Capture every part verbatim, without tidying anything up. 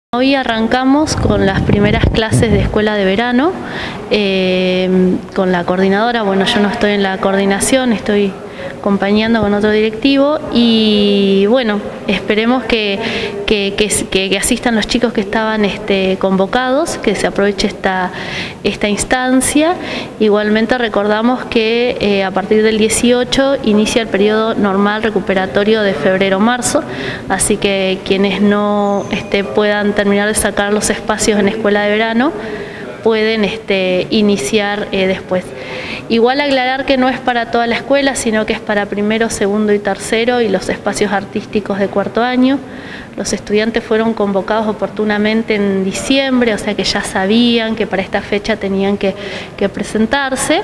Hoy arrancamos con las primeras clases de escuela de verano, eh, con la coordinadora. Bueno, yo no estoy en la coordinación, estoy acompañando con otro directivo y bueno, esperemos que, que, que, que asistan los chicos que estaban este, convocados, que se aproveche esta, esta instancia. Igualmente recordamos que eh, a partir del dieciocho inicia el periodo normal recuperatorio de febrero-marzo, así que quienes no este, puedan terminar de sacar los espacios en escuela de verano pueden este, iniciar eh, después. Igual aclarar que no es para toda la escuela, sino que es para primero, segundo y tercero y los espacios artísticos de cuarto año. Los estudiantes fueron convocados oportunamente en diciembre, o sea que ya sabían que para esta fecha tenían que, que presentarse.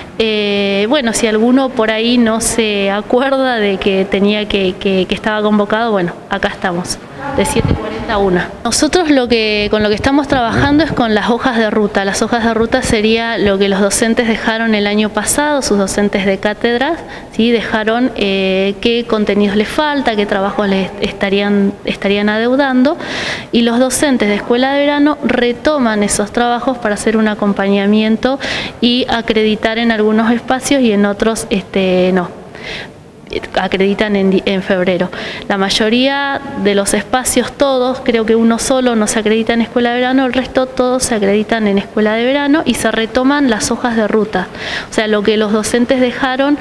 Eh, bueno, si alguno por ahí no se acuerda de que tenía que, que, que estaba convocado, bueno, acá estamos, de siete cuarenta a una. Nosotros lo que, con lo que estamos trabajando es con las hojas de ruta. Las hojas de ruta sería lo que los docentes dejaron el año pasado, sus docentes de cátedras, ¿sí? Dejaron eh, qué contenidos les falta, qué trabajos les estarían, estarían adeudando, y los docentes de escuela de verano retoman esos trabajos para hacer un acompañamiento y acreditar en algunos espacios y en otros este, no. acreditan en, en febrero. La mayoría de los espacios, todos, creo que uno solo no se acredita en escuela de verano, el resto todos se acreditan en escuela de verano y se retoman las hojas de ruta. O sea, lo que los docentes dejaron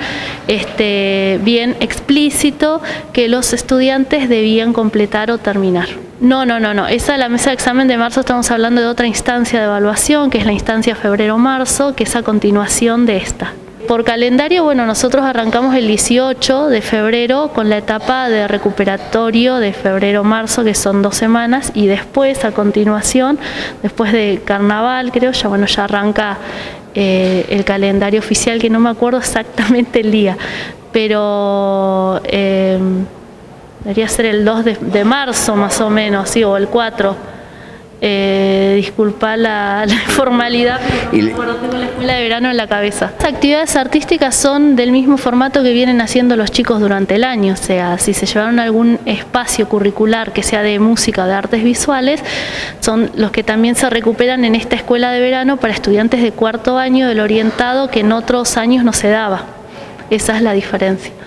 este, bien explícito que los estudiantes debían completar o terminar. No, no, no, no. Esa, la mesa de examen de marzo, estamos hablando de otra instancia de evaluación, que es la instancia febrero-marzo, que es a continuación de esta. Por calendario, bueno, nosotros arrancamos el dieciocho de febrero con la etapa de recuperatorio de febrero-marzo, que son dos semanas, y después, a continuación, después de carnaval, creo, ya bueno, ya arranca eh, el calendario oficial, que no me acuerdo exactamente el día, pero eh, debería ser el dos de marzo más o menos, sí, o el cuatro. Eh, disculpa la, la informalidad, pero no me acuerdo, tengo la escuela de verano en la cabeza. Las actividades artísticas son del mismo formato que vienen haciendo los chicos durante el año, o sea, si se llevaron algún espacio curricular que sea de música o de artes visuales, son los que también se recuperan en esta escuela de verano para estudiantes de cuarto año del orientado, que en otros años no se daba. Esa es la diferencia.